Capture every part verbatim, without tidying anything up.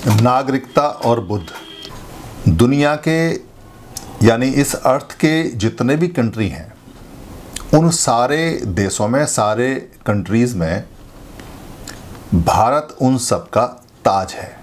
नागरिकता और बुद्ध दुनिया के यानी इस अर्थ के जितने भी कंट्री हैं उन सारे देशों में, सारे कंट्रीज़ में भारत उन सब का ताज है।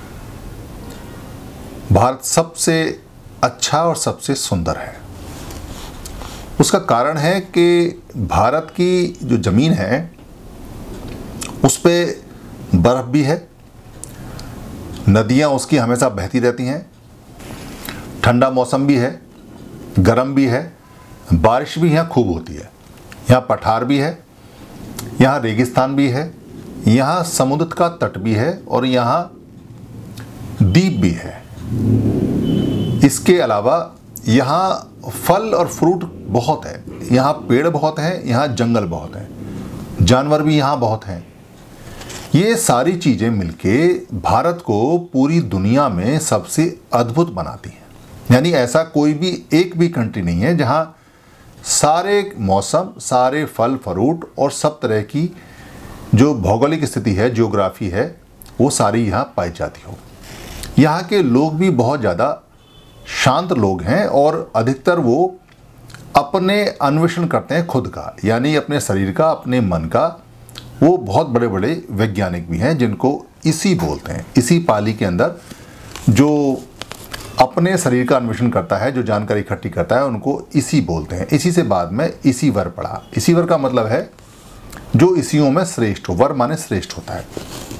भारत सबसे अच्छा और सबसे सुंदर है। उसका कारण है कि भारत की जो ज़मीन है उस पे बर्फ़ भी है, नदियाँ उसकी हमेशा बहती रहती हैं, ठंडा मौसम भी है, गर्म भी है, बारिश भी यहाँ खूब होती है। यहाँ पठार भी है, यहाँ रेगिस्तान भी है, यहाँ समुद्र का तट भी है और यहाँ द्वीप भी है। इसके अलावा यहाँ फल और फ्रूट बहुत है, यहाँ पेड़ बहुत हैं, यहाँ जंगल बहुत हैं, जानवर भी यहाँ बहुत हैं। ये सारी चीज़ें मिलके भारत को पूरी दुनिया में सबसे अद्भुत बनाती हैं। यानी ऐसा कोई भी एक भी कंट्री नहीं है जहाँ सारे मौसम, सारे फल फ्रूट और सब तरह की जो भौगोलिक स्थिति है, ज्योग्राफी है, वो सारी यहाँ पाई जाती हो। यहाँ के लोग भी बहुत ज़्यादा शांत लोग हैं और अधिकतर वो अपने अन्वेषण करते हैं खुद का, यानी अपने शरीर का, अपने मन का। वो बहुत बड़े बड़े वैज्ञानिक भी हैं जिनको इसी बोलते हैं। इसी पाली के अंदर जो अपने शरीर का अन्वेषण करता है, जो जानकारी इकट्ठी करता है, उनको इसी बोलते हैं। इसी से बाद में इसी वर पढ़ा। इसी वर का मतलब है जो इसियों में श्रेष्ठ हो। वर माने श्रेष्ठ होता है।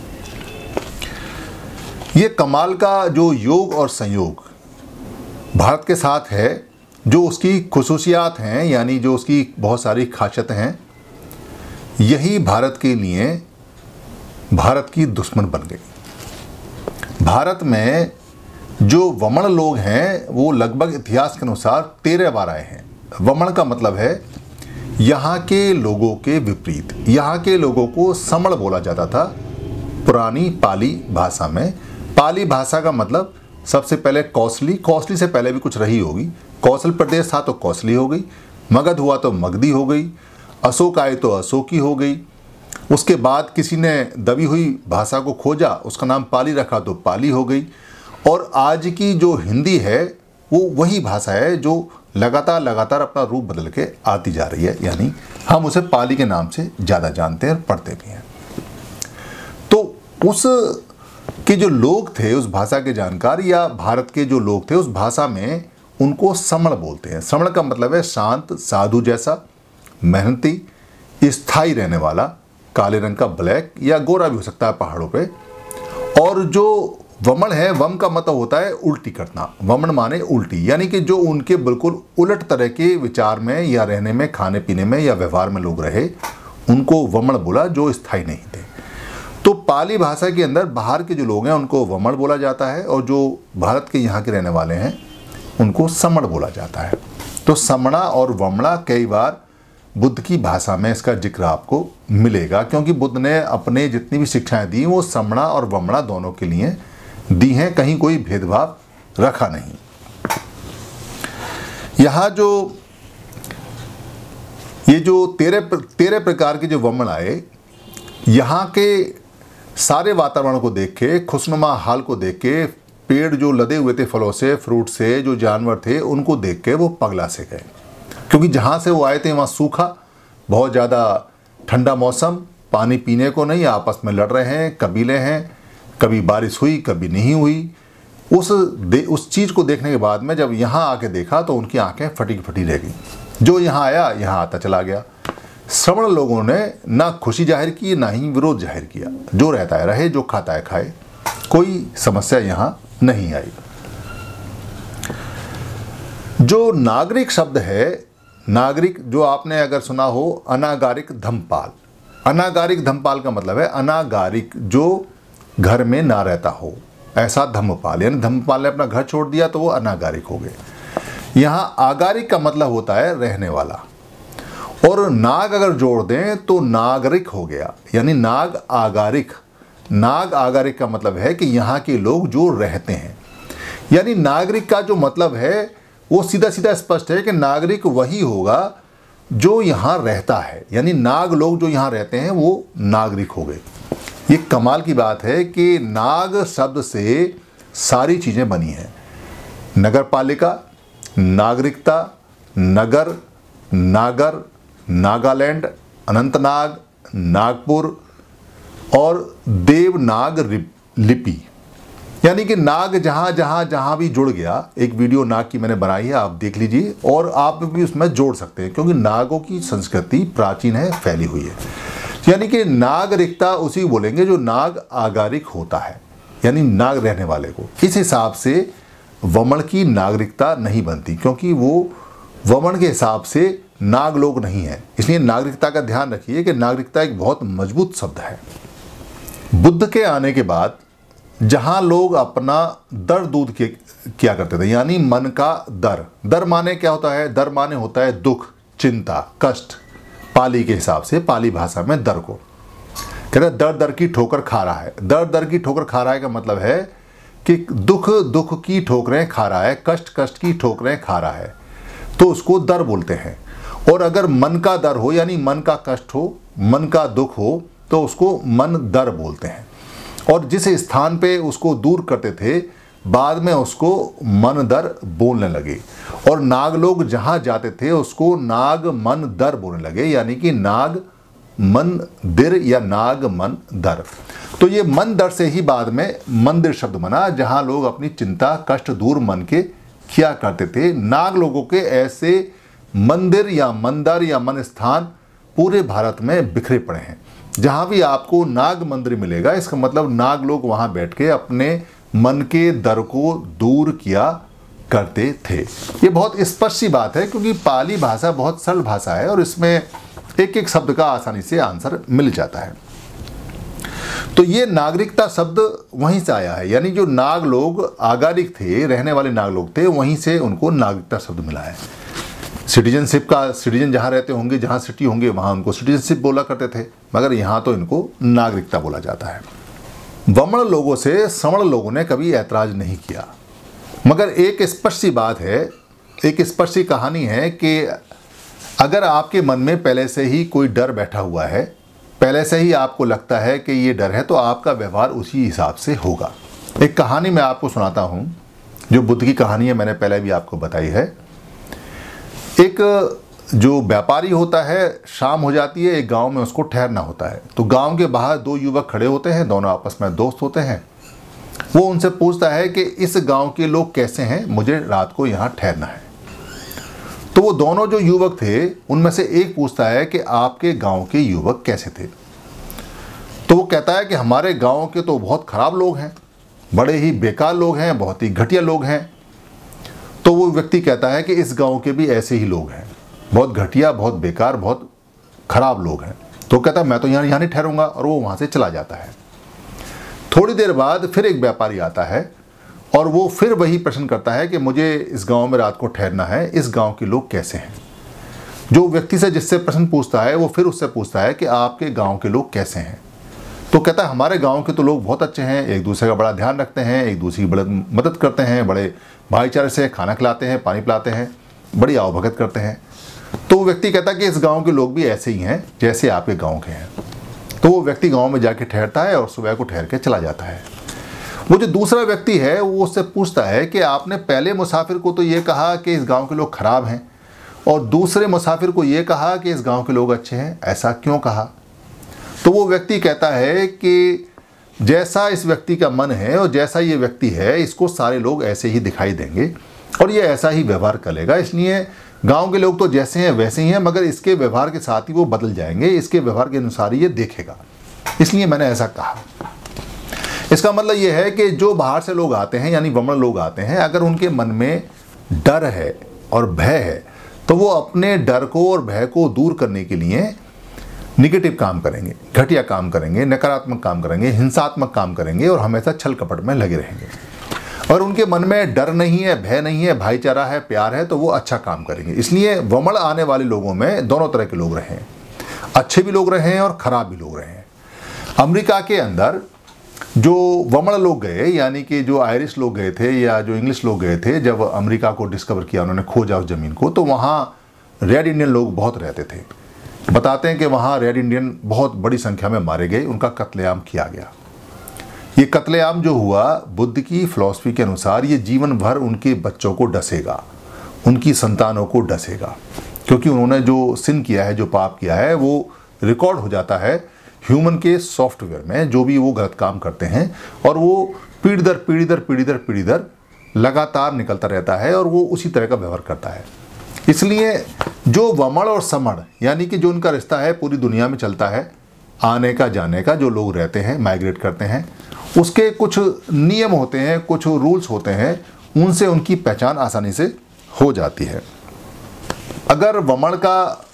ये कमाल का जो योग और संयोग भारत के साथ है, जो उसकी खुसूसियात हैं, यानी जो उसकी बहुत सारी खासियतें हैं, यही भारत के लिए भारत की दुश्मन बन गई। भारत में जो वमन लोग हैं वो लगभग इतिहास के अनुसार तेरह बार आए हैं। वमन का मतलब है यहाँ के लोगों के विपरीत। यहाँ के लोगों को समण बोला जाता था पुरानी पाली भाषा में। पाली भाषा का मतलब सबसे पहले कौशली, कौशली से पहले भी कुछ रही होगी। कौशल प्रदेश था तो कौशली हो गई, मगध हुआ तो मगधी हो गई, अशोक आए तो अशोकी हो गई। उसके बाद किसी ने दबी हुई भाषा को खोजा, उसका नाम पाली रखा तो पाली हो गई। और आज की जो हिंदी है वो वही भाषा है जो लगातार लगातार अपना रूप बदल के आती जा रही है, यानी हम उसे पाली के नाम से ज़्यादा जानते हैं और पढ़ते भी हैं। तो उस के जो लोग थे, उस भाषा के जानकार या भारत के जो लोग थे, उस भाषा में उनको समण बोलते हैं। समण का मतलब है शांत, साधु जैसा, मेहनती, स्थायी रहने वाला, काले रंग का ब्लैक या गोरा भी हो सकता है पहाड़ों पे। और जो वमन है, वम का मतलब होता है उल्टी करना। वमन माने उल्टी, यानी कि जो उनके बिल्कुल उलट तरह के विचार में या रहने में, खाने पीने में या व्यवहार में लोग रहे, उनको वमन बोला, जो स्थायी नहीं थे। तो पाली भाषा के अंदर बाहर के जो लोग हैं उनको वमन बोला जाता है और जो भारत के यहाँ के रहने वाले हैं उनको समण बोला जाता है। तो समणा और वमणा कई बार बुद्ध की भाषा में इसका जिक्र आपको मिलेगा, क्योंकि बुद्ध ने अपने जितनी भी शिक्षाएं दी वो समणा और वमणा दोनों के लिए दी हैं, कहीं कोई भेदभाव रखा नहीं। यहाँ जो ये जो तेरह तेरह प्रकार के जो वमन आए, यहाँ के सारे वातावरण को देख के, खुशनुमा हाल को देख के, पेड़ जो लदे हुए थे फलों से, फ्रूट से, जो जानवर थे उनको देख के वो पगला से गए। क्योंकि जहाँ से वो आए थे वहाँ सूखा, बहुत ज़्यादा ठंडा मौसम, पानी पीने को नहीं, आपस में लड़ रहे हैं, कबीले हैं, कभी बारिश हुई कभी नहीं हुई। उस दे उस चीज़ को देखने के बाद में जब यहाँ आके देखा तो उनकी आंखें फटी फटी रह गई। जो यहाँ आया यहाँ आता चला गया। श्रवण लोगों ने ना खुशी जाहिर की ना ही विरोध जाहिर किया। जो रहता है रहे, जो खाता है खाए, कोई समस्या यहाँ नहीं आई। जो नागरिक शब्द है, नागरिक जो आपने अगर सुना हो, अनागारिक धम्मपाल। अनागारिक धम्मपाल का मतलब है अनागारिक, जो घर में ना रहता हो, ऐसा धम्मपाल। यानी धम्मपाल ने अपना घर छोड़ दिया तो वो अनागारिक हो गए। यहाँ आगारिक का मतलब होता है रहने वाला, और नाग अगर जोड़ दें तो नागरिक हो गया, यानी नाग आगारिक। नाग आगारिक का मतलब है कि यहाँ के लोग जो रहते हैं। यानी नागरिक का जो मतलब है वो सीधा सीधा स्पष्ट है कि नागरिक वही होगा जो यहाँ रहता है। यानी नाग लोग जो यहाँ रहते हैं वो नागरिक हो गए। ये कमाल की बात है कि नाग शब्द से सारी चीज़ें बनी हैं। नगर पालिका, नागरिकता, नगर, नागर, नागालैंड, अनंतनाग, नागपुर और देवनाग लिपि, यानी कि नाग जहाँ जहाँ जहाँ भी जुड़ गया। एक वीडियो नाग की मैंने बनाई है, आप देख लीजिए और आप भी उसमें जोड़ सकते हैं, क्योंकि नागों की संस्कृति प्राचीन है, फैली हुई है। यानी कि नागरिकता उसी बोलेंगे जो नाग आगारिक होता है, यानी नाग रहने वाले को। इस हिसाब से वमन की नागरिकता नहीं बनती, क्योंकि वो वमन के हिसाब से नाग लोग नहीं है। इसलिए नागरिकता का ध्यान रखिए कि नागरिकता एक बहुत मजबूत शब्द है। बुद्ध के आने के बाद जहाँ लोग अपना दर दूध के किया करते थे, यानी मन का दर। दर माने क्या होता है? दर माने होता है दुख, चिंता, कष्ट। पाली के हिसाब से, पाली भाषा में दर को कहते हैं दर दर की ठोकर खा रहा है। दर दर की ठोकर खा रहा है का मतलब है कि दुख दुख की ठोकरें खा रहा है, कष्ट कष्ट की ठोकरें खा रहा है, तो उसको दर बोलते हैं। और अगर मन का दर हो, यानी मन का कष्ट हो, मन का दुख हो, तो उसको मन दर बोलते हैं। और जिस स्थान पे उसको दूर करते थे, बाद में उसको मन दर बोलने लगे। और नाग लोग जहाँ जाते थे उसको नाग मन दर बोलने लगे, यानी कि नाग मन दिर या नाग मन दर। तो ये मन दर से ही बाद में मंदिर शब्द बना, जहाँ लोग अपनी चिंता कष्ट दूर मन के किया करते थे। नाग लोगों के ऐसे मंदिर या मंदिर या मन स्थान पूरे भारत में बिखरे पड़े हैं। जहाँ भी आपको नाग मंदिर मिलेगा, इसका मतलब नाग लोग वहाँ बैठ के अपने मन के दर को दूर किया करते थे। ये बहुत स्पष्ट सी बात है, क्योंकि पाली भाषा बहुत सरल भाषा है और इसमें एक एक शब्द का आसानी से आंसर मिल जाता है। तो ये नागरिकता शब्द वहीं से आया है, यानी जो नाग लोग आगारिक थे, रहने वाले नाग लोग थे, वहीं से उनको नागरिकता शब्द मिला है। सिटीजनशिप का, सिटीजन जहाँ रहते होंगे, जहाँ सिटी होंगे, वहाँ उनको सिटीजनशिप बोला करते थे, मगर यहाँ तो इनको नागरिकता बोला जाता है। वमन लोगों से समण लोगों ने कभी ऐतराज नहीं किया, मगर एक स्पष्ट सी बात है, एक स्पष्ट सी कहानी है कि अगर आपके मन में पहले से ही कोई डर बैठा हुआ है, पहले से ही आपको लगता है कि ये डर है, तो आपका व्यवहार उसी हिसाब से होगा। एक कहानी मैं आपको सुनाता हूँ, जो बुद्ध की कहानी है, मैंने पहले भी आपको बताई है। एक जो व्यापारी होता है, शाम हो जाती है, एक गांव में उसको ठहरना होता है। तो गांव के बाहर दो युवक खड़े होते हैं, दोनों आपस में दोस्त होते हैं। वो उनसे पूछता है कि इस गांव के लोग कैसे हैं, मुझे रात को यहाँ ठहरना है। तो वो दोनों जो युवक थे, उनमें से एक पूछता है कि आपके गांव के युवक कैसे थे। तो वो कहता है कि हमारे गांव के तो बहुत खराब लोग हैं, बड़े ही बेकार लोग हैं, बहुत ही घटिया लोग हैं। तो वो व्यक्ति कहता है कि इस गांव के भी ऐसे ही लोग हैं, बहुत घटिया, बहुत बेकार, बहुत खराब लोग हैं। तो कहता है मैं तो यहाँ यहाँ नहीं ठहरूंगा, और वो वहाँ से चला जाता है। थोड़ी देर बाद फिर एक व्यापारी आता है और वो फिर वही प्रश्न करता है कि मुझे इस गांव में रात को ठहरना है, इस गांव के लोग कैसे हैं। जो व्यक्ति से जिससे प्रश्न पूछता है, वो फिर उससे पूछता है कि आपके गाँव के लोग कैसे हैं। तो कहता है हमारे गाँव के तो लोग बहुत अच्छे हैं, एक दूसरे का बड़ा ध्यान रखते हैं, एक दूसरे की बड़ी मदद करते हैं, बड़े भाईचारे से खाना खिलाते हैं, पानी पिलाते हैं, बड़ी आवभगत करते हैं। तो वो व्यक्ति कहता है कि इस गांव के लोग भी ऐसे ही हैं जैसे आपके गांव के हैं। तो वो व्यक्ति गांव में जाके ठहरता है और सुबह को ठहर के चला जाता है। वो जो दूसरा व्यक्ति है, वो उससे पूछता है कि आपने पहले मुसाफिर को तो ये कहा कि इस गांव के लोग खराब हैं, और दूसरे मुसाफिर को ये कहा कि इस गांव के लोग अच्छे हैं, ऐसा क्यों कहा? तो वो व्यक्ति कहता है कि जैसा इस व्यक्ति का मन है और जैसा ये व्यक्ति है, इसको सारे लोग ऐसे ही दिखाई देंगे और ये ऐसा ही व्यवहार करेगा। इसलिए गांव के लोग तो जैसे हैं वैसे ही हैं, मगर इसके व्यवहार के साथ ही वो बदल जाएंगे, इसके व्यवहार के अनुसार ही ये देखेगा, इसलिए मैंने ऐसा कहा। इसका मतलब ये है कि जो बाहर से लोग आते हैं, यानी वमन लोग आते हैं, अगर उनके मन में डर है और भय है, तो वो अपने डर को और भय को दूर करने के लिए निगेटिव काम करेंगे, घटिया काम करेंगे, नकारात्मक काम करेंगे, हिंसात्मक काम करेंगे और हमेशा छल कपट में लगे रहेंगे। और उनके मन में डर नहीं है, भय नहीं है, भाईचारा है, प्यार है, तो वो अच्छा काम करेंगे। इसलिए वमन आने वाले लोगों में दोनों तरह के लोग रहे हैं, अच्छे भी लोग रहे हैं और ख़राब भी लोग रहे हैं। अमेरिका के अंदर जो वमन लोग गए, यानी कि जो आयरिश लोग गए थे या जो इंग्लिश लोग गए थे, जब अमेरिका को डिस्कवर किया, उन्होंने खोजा उस ज़मीन को, तो वहाँ रेड इंडियन लोग बहुत रहते थे। बताते हैं कि वहाँ रेड इंडियन बहुत बड़ी संख्या में मारे गए, उनका कत्लेआम किया गया। ये कत्लेआम जो हुआ, बुद्ध की फ़िलॉसफी के अनुसार ये जीवन भर उनके बच्चों को डसेगा, उनकी संतानों को डसेगा, क्योंकि उन्होंने जो सिन किया है, जो पाप किया है, वो रिकॉर्ड हो जाता है ह्यूमन के सॉफ्टवेयर में, जो भी वो गलत काम करते हैं, और वो पीढ़ी दर पीढ़ी दर पीढ़ी दर पीढ़ी दर लगातार निकलता रहता है और वो उसी तरह का व्यवहार करता है। इसलिए जो वमड़ और समड़ यानी कि जो उनका रिश्ता है पूरी दुनिया में चलता है, आने का जाने का, जो लोग रहते हैं, माइग्रेट करते हैं, उसके कुछ नियम होते हैं, कुछ रूल्स होते हैं, उनसे उनकी पहचान आसानी से हो जाती है। अगर वमड़ का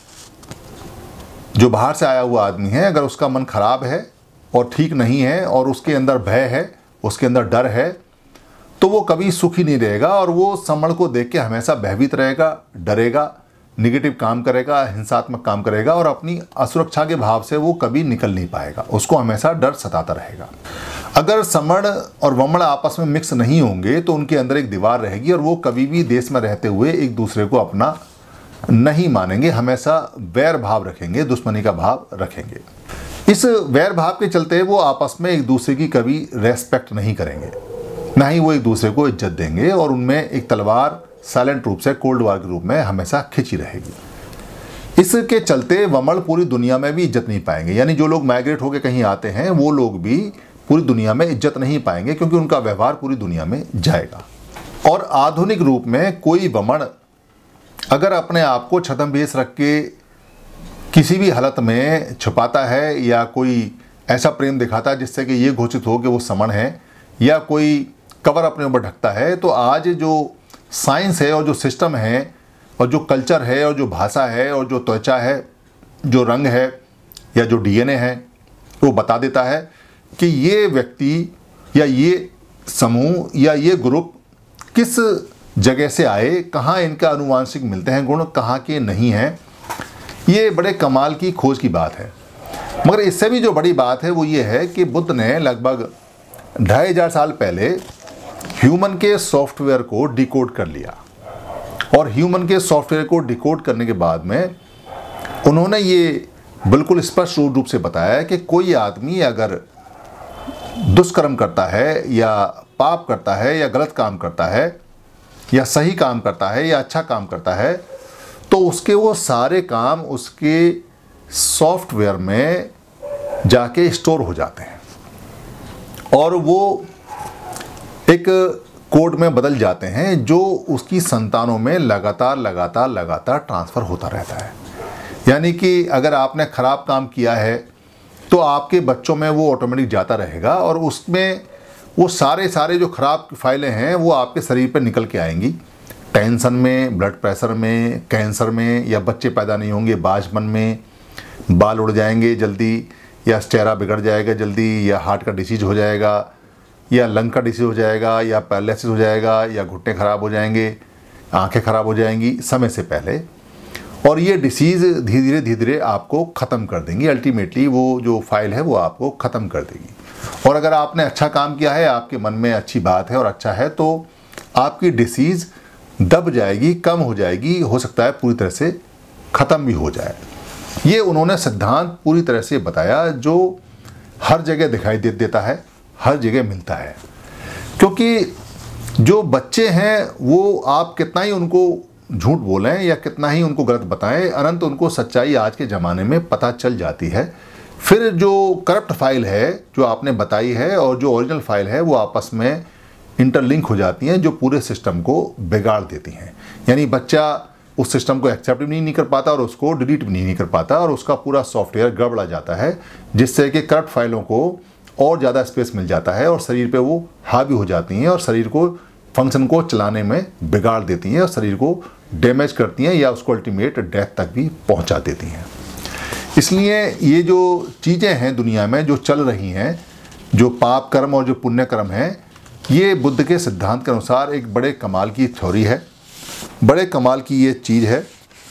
जो बाहर से आया हुआ आदमी है, अगर उसका मन खराब है और ठीक नहीं है और उसके अंदर भय है, उसके अंदर डर है, तो वो कभी सुखी नहीं रहेगा और वो समड़ को देख के हमेशा भयभीत रहेगा, डरेगा, निगेटिव काम करेगा, हिंसात्मक काम करेगा और अपनी असुरक्षा के भाव से वो कभी निकल नहीं पाएगा, उसको हमेशा डर सताता रहेगा। अगर समड़ और वमड़ आपस में मिक्स नहीं होंगे तो उनके अंदर एक दीवार रहेगी और वो कभी भी देश में रहते हुए एक दूसरे को अपना नहीं मानेंगे, हमेशा वैर भाव रखेंगे, दुश्मनी का भाव रखेंगे। इस वैर भाव के चलते वो आपस में एक दूसरे की कभी रेस्पेक्ट नहीं करेंगे, ना ही वो एक दूसरे को इज्जत देंगे और उनमें एक तलवार साइलेंट रूप से, कोल्ड वार के रूप में हमेशा खिंची रहेगी। इसके चलते वमड़ पूरी दुनिया में भी इज्जत नहीं पाएंगे, यानी जो लोग माइग्रेट होकर कहीं आते हैं वो लोग भी पूरी दुनिया में इज्जत नहीं पाएंगे, क्योंकि उनका व्यवहार पूरी दुनिया में जाएगा। और आधुनिक रूप में कोई वमड़ अगर अपने आप को छद्मवेश रख के किसी भी हालत में छुपाता है या कोई ऐसा प्रेम दिखाता है जिससे कि ये घोषित हो कि वो समण है, या कोई कवर अपने ऊपर ढकता है, तो आज जो साइंस है और जो सिस्टम है और जो कल्चर है और जो भाषा है और जो त्वचा है, जो रंग है या जो डीएनए है, वो बता देता है कि ये व्यक्ति या ये समूह या ये ग्रुप किस जगह से आए, कहाँ इनका आनुवांशिक मिलते हैं गुण, कहाँ के नहीं हैं। ये बड़े कमाल की खोज की बात है। मगर इससे भी जो बड़ी बात है वो ये है कि बुद्ध ने लगभग ढाई हजार साल पहले ह्यूमन के सॉफ्टवेयर को डिकोड कर लिया, और ह्यूमन के सॉफ्टवेयर को डिकोड करने के बाद में उन्होंने ये बिल्कुल स्पष्ट रूप से बताया कि कोई आदमी अगर दुष्कर्म करता है या पाप करता है या गलत काम करता है या सही काम करता है या अच्छा काम करता है, तो उसके वो सारे काम उसके सॉफ्टवेयर में जाके स्टोर हो जाते हैं और वो एक कोड में बदल जाते हैं, जो उसकी संतानों में लगातार लगातार लगातार ट्रांसफ़र होता रहता है। यानी कि अगर आपने ख़राब काम किया है तो आपके बच्चों में वो ऑटोमेटिक जाता रहेगा और उसमें वो सारे सारे जो ख़राब फाइलें हैं वो आपके शरीर पर निकल के आएंगी। टेंशन में, ब्लड प्रेशर में, कैंसर में, या बच्चे पैदा नहीं होंगे बाजपन में, बाल उड़ जाएंगे जल्दी, या चेहरा बिगड़ जाएगा जल्दी, या हार्ट का डिसीज हो जाएगा, या लंग का डिसीज हो जाएगा, या पैरालिसिस हो जाएगा, या घुटने ख़राब हो जाएंगे, आंखें ख़राब हो जाएंगी समय से पहले। और ये डिसीज़ धीरे धीरे धीरे धीरे आपको ख़त्म कर देंगी। अल्टीमेटली वो जो फाइल है वो आपको ख़त्म कर देगी। और अगर आपने अच्छा काम किया है, आपके मन में अच्छी बात है और अच्छा है, तो आपकी डिसीज़ दब जाएगी, कम हो जाएगी, हो सकता है पूरी तरह से ख़त्म भी हो जाए। ये उन्होंने सिद्धांत पूरी तरह से बताया जो हर जगह दिखाई दे देता है, हर जगह मिलता है। क्योंकि जो बच्चे हैं वो आप कितना ही उनको झूठ बोलें या कितना ही उनको गलत बताएं, अनंत उनको सच्चाई आज के ज़माने में पता चल जाती है। फिर जो करप्ट फाइल है जो आपने बताई है और जो ओरिजिनल फाइल है वो आपस में इंटरलिंक हो जाती हैं, जो पूरे सिस्टम को बिगाड़ देती हैं। यानी बच्चा उस सिस्टम को एक्सेप्ट भी नहीं, नहीं कर पाता और उसको डिलीट भी नहीं, नहीं कर पाता और उसका पूरा सॉफ्टवेयर गड़बड़ा जाता है, जिससे कि करप्ट फाइलों को और ज़्यादा स्पेस मिल जाता है और शरीर पे वो हावी हो जाती हैं और शरीर को फंक्शन को चलाने में बिगाड़ देती हैं और शरीर को डैमेज करती हैं या उसको अल्टीमेट डेथ तक भी पहुंचा देती हैं। इसलिए ये जो चीज़ें हैं दुनिया में जो चल रही हैं, जो पाप कर्म और जो पुण्य कर्म है, ये बुद्ध के सिद्धांत के अनुसार एक बड़े कमाल की थ्योरी है, बड़े कमाल की ये चीज़ है।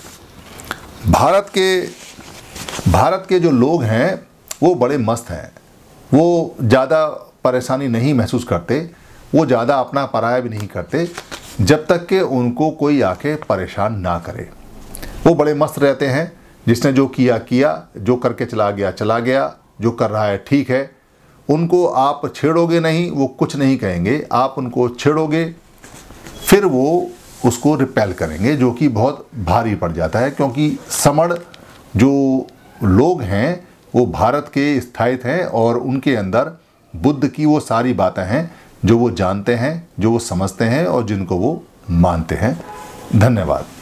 भारत के भारत के जो लोग हैं वो बड़े मस्त हैं, वो ज़्यादा परेशानी नहीं महसूस करते, वो ज़्यादा अपना पराया भी नहीं करते जब तक कि उनको कोई आके परेशान ना करे। वो बड़े मस्त रहते हैं, जिसने जो किया किया, जो करके चला गया चला गया, जो कर रहा है ठीक है। उनको आप छेड़ोगे नहीं, वो कुछ नहीं कहेंगे। आप उनको छेड़ोगे फिर वो उसको रिपेल करेंगे, जो कि बहुत भारी पड़ जाता है, क्योंकि समण जो लोग हैं वो भारत के स्थायित हैं और उनके अंदर बुद्ध की वो सारी बातें हैं जो वो जानते हैं, जो वो समझते हैं और जिनको वो मानते हैं। धन्यवाद।